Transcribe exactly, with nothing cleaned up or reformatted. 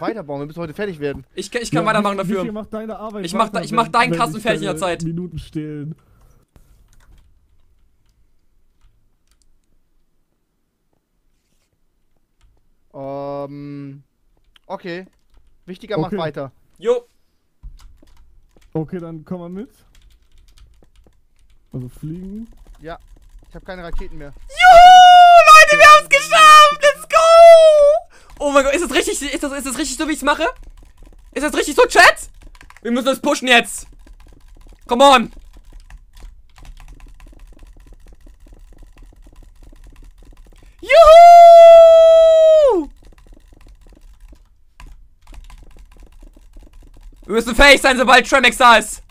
weiterbauen. Wir müssen heute fertig werden. Ich, ich kann Ja, weitermachen Michi, dafür. Michi, mach deine Arbeit Ich mach, weiter, ich mach wenn- deinen wenn Kasten sich fertig in der deine Zeit. Minuten stehlen. Ähm. Okay. Wichtiger, Okay. mach weiter. Jo. Okay, dann komm mal mit. Also fliegen. Ja. Ich habe keine Raketen mehr. Juhu, Leute, wir haben's geschafft. Let's go. Oh mein Gott, ist das richtig, ist das, ist das richtig so, wie ich's mache? Ist das richtig so, Chat? Wir müssen uns pushen jetzt. Come on. Juhu! Wir müssen fähig sein, sobald Tremex da ist.